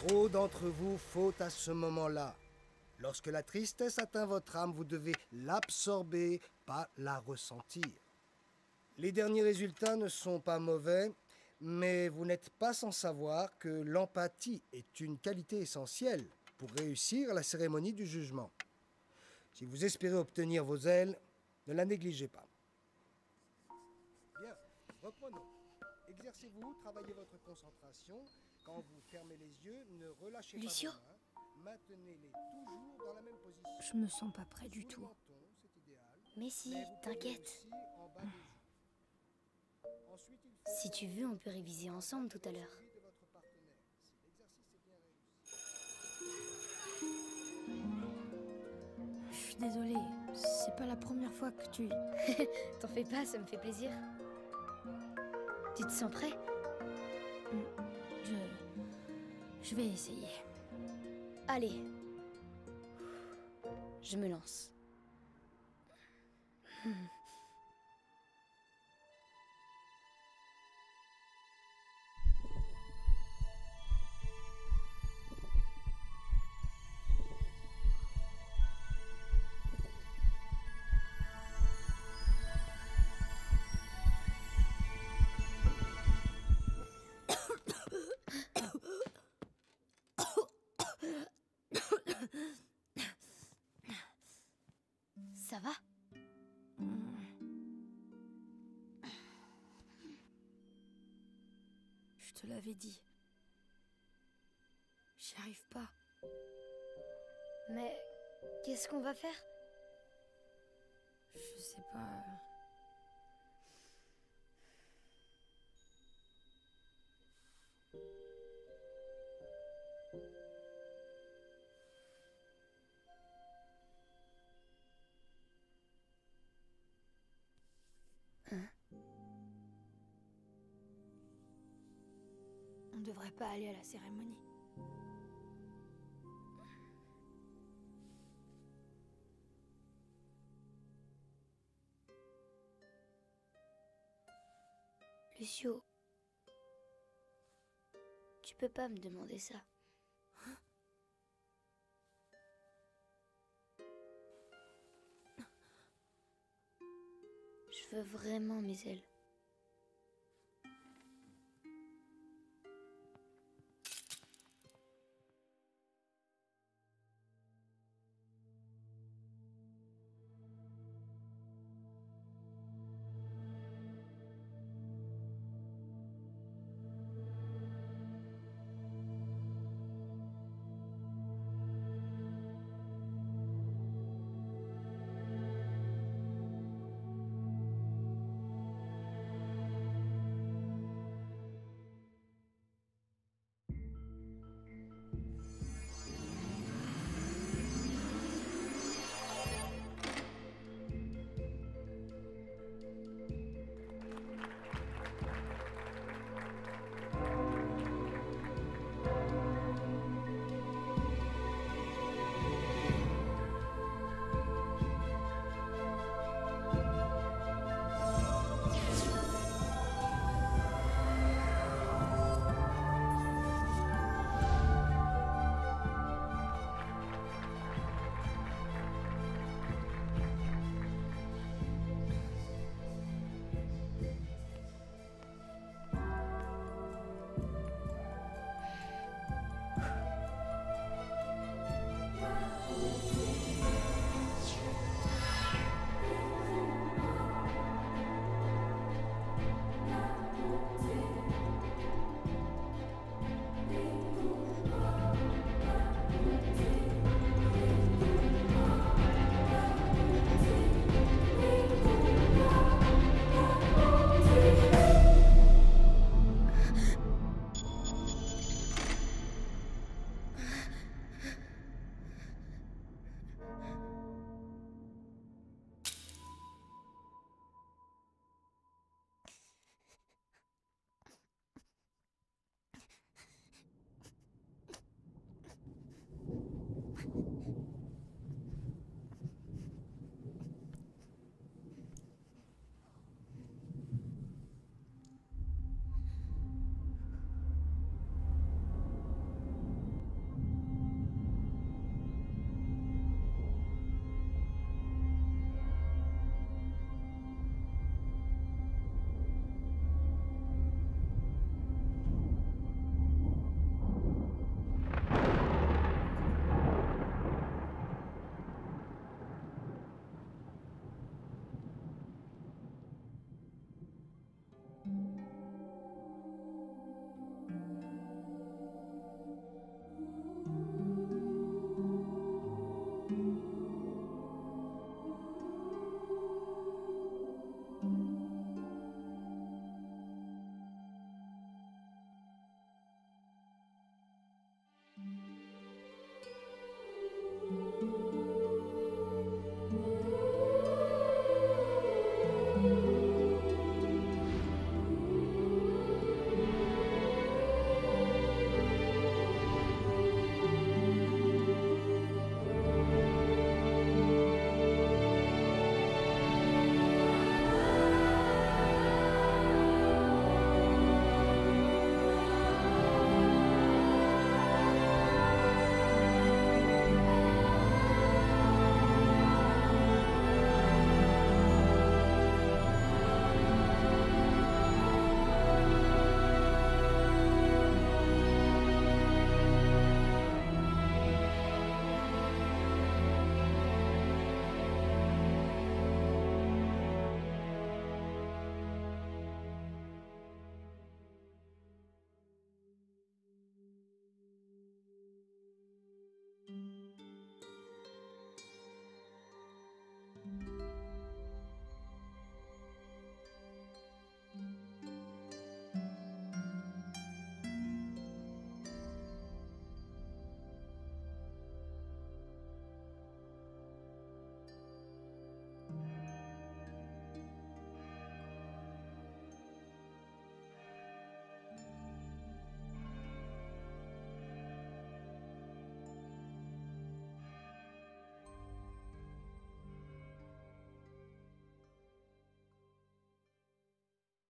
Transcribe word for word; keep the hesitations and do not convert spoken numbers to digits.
Trop d'entre vous fautent à ce moment-là. Lorsque la tristesse atteint votre âme, vous devez l'absorber, pas la ressentir. Les derniers résultats ne sont pas mauvais, mais vous n'êtes pas sans savoir que l'empathie est une qualité essentielle pour réussir la cérémonie du jugement. Si vous espérez obtenir vos ailes, ne la négligez pas. Bien, reprenons. Exercez-vous, travaillez votre concentration. Quand vous fermez les yeux, ne relâchez Lucio? pas vos mains. Maintenez-les toujours dans la même position. Je me sens pas prêt du Sous le tout. menton, c'est idéal. Mais si, Mais vous pouvez t'inquiète. aussi en bas des joues. Ensuite, il faut Si tu veux, on peut réviser ensemble tout à l'heure. celui de votre partenaire. Si l'exercice est bien réussi. Je suis désolée, c'est pas la première fois que tu... T'en fais pas, ça me fait plaisir. Tu te sens prêt? Je... Je vais essayer. Allez. Je me lance. Ça va? Je te l'avais dit. J'y arrive pas. Mais qu'est-ce qu'on va faire? Je sais pas... Hein? On devrait pas aller à la cérémonie. Lucio, tu peux pas me demander ça. Je veux vraiment mes ailes.